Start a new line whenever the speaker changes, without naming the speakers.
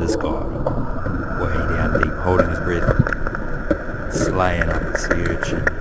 sky, way down deep, holding his breath, slaying up the sea urchin.